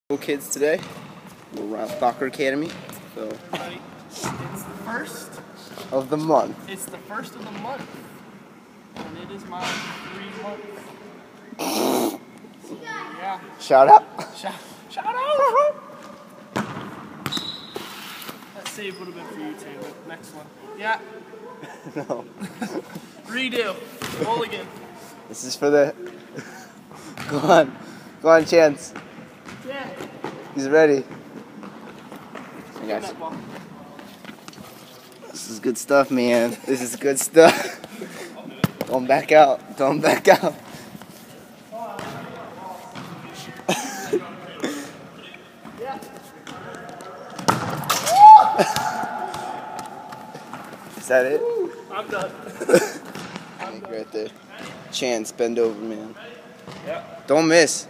Cool kids today. We're around Soccer Academy. So It's the first of the month. It's the first of the month, and it is my 3 months. So, yeah. Shout out. Shout out. That save would have been for you, Taylor. Next one. Yeah. No. Redo. Roll again. This is for the. Go on, Chance. Yeah. He's ready. I got That you. ball. This is good stuff, man. This is good stuff. Don't back out. Don't back out. Yeah. Is that it? I'm done. Right there. Chance, bend over, man. Yeah. Don't miss.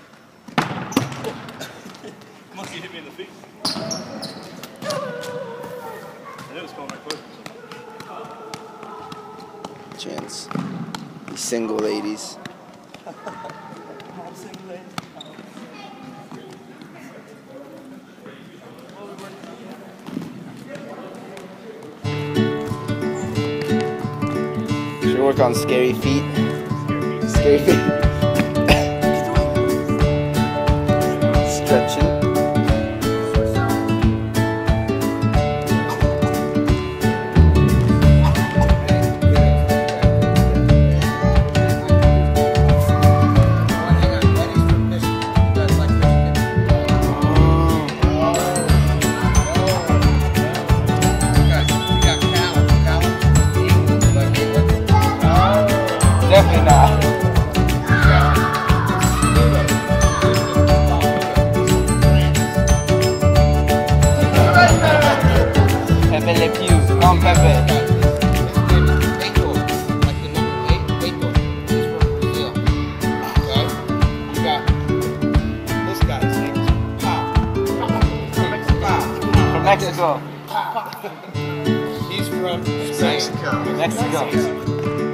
Monkey hit me in the feet. And it was going right quick. Chance. These single ladies. I'm single lady. Should work on scary feet. Scary feet. Stretching. Definitely not. Pepe Le Pew, non Pepe. From Mexico. He's from Mexico.